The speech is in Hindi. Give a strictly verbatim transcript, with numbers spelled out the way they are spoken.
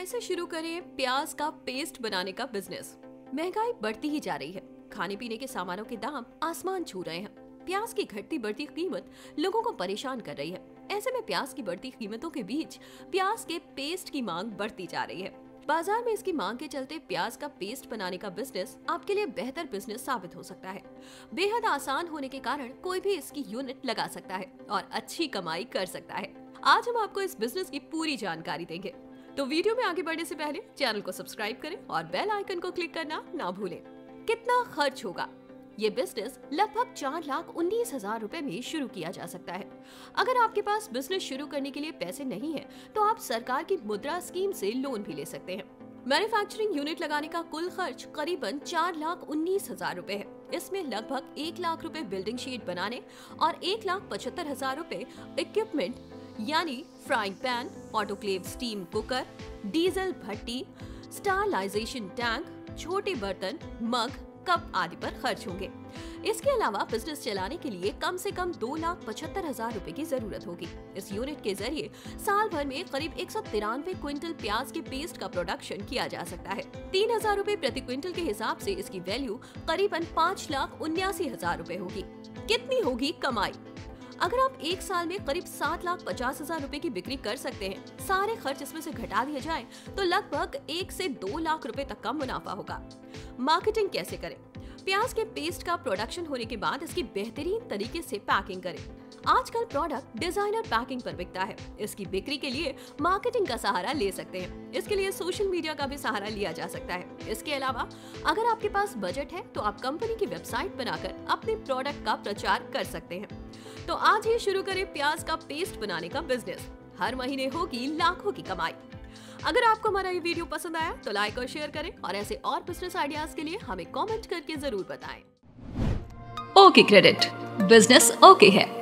कैसे शुरू करें प्याज का पेस्ट बनाने का बिजनेस। महंगाई बढ़ती ही जा रही है, खाने पीने के सामानों के दाम आसमान छू रहे हैं। प्याज की घटती बढ़ती कीमत लोगों को परेशान कर रही है। ऐसे में प्याज की बढ़ती कीमतों के बीच प्याज के पेस्ट की मांग बढ़ती जा रही है। बाजार में इसकी मांग के चलते प्याज का पेस्ट बनाने का बिजनेस आपके लिए बेहतर बिजनेस साबित हो सकता है। बेहद आसान होने के कारण कोई भी इसकी यूनिट लगा सकता है और अच्छी कमाई कर सकता है। आज हम आपको इस बिजनेस की पूरी जानकारी देंगे, तो वीडियो में आगे बढ़ने से पहले चैनल को सब्सक्राइब करें और बेल आइकन को क्लिक करना ना भूलें। कितना खर्च होगा? ये बिजनेस लगभग चार लाख उन्नीस हजार रुपए में शुरू किया जा सकता है। अगर आपके पास बिजनेस शुरू करने के लिए पैसे नहीं है, तो आप सरकार की मुद्रा स्कीम से लोन भी ले सकते हैं। मैन्युफैक्चरिंग यूनिट लगाने का कुल खर्च करीबन चार लाख उन्नीस हजार रुपए है। इसमें लगभग एक लाख रुपए बिल्डिंग शीट बनाने और एक लाख पचहत्तर हजार रुपए इक्विपमेंट यानी frying pan, autoclave steam cooker, diesel भट्टी, स्टरलाइजेशन टैंक, छोटे बर्तन, मग, कप आदि पर खर्च होंगे। इसके अलावा बिजनेस चलाने के लिए कम से कम दो लाख पचहत्तर हजार रुपए की जरूरत होगी। इस यूनिट के जरिए साल भर में करीब एक सौ तिरानवे क्विंटल प्याज के पेस्ट का प्रोडक्शन किया जा सकता है। तीन हजार रूपए प्रति क्विंटल के हिसाब से इसकी वैल्यू करीबन पाँच लाख उन्यासी हजार रूपए होगी। कितनी होगी कमाई? अगर आप एक साल में करीब सात लाख पचास हजार रूपए की बिक्री कर सकते हैं, सारे खर्च इसमें से घटा दिए जाएं, तो लगभग एक से दो लाख रुपए तक का मुनाफा होगा। मार्केटिंग कैसे करें? प्याज के पेस्ट का प्रोडक्शन होने के बाद इसकी बेहतरीन तरीके से पैकिंग करें। आजकल प्रोडक्ट डिजाइनर पैकिंग पर बिकता है। इसकी बिक्री के लिए मार्केटिंग का सहारा ले सकते हैं। इसके लिए सोशल मीडिया का भी सहारा लिया जा सकता है। इसके अलावा अगर आपके पास बजट है, तो आप कंपनी की वेबसाइट बनाकर अपने प्रोडक्ट का प्रचार कर सकते हैं। तो आज ही शुरू करें प्याज का पेस्ट बनाने का बिजनेस। हर महीने होगी लाखों की कमाई। अगर आपको हमारा ये वीडियो पसंद आया तो लाइक और शेयर करें और ऐसे और बिजनेस आइडियाज के लिए हमें कमेंट करके जरूर बताएं। ओके क्रेडिट, बिजनेस ओके है।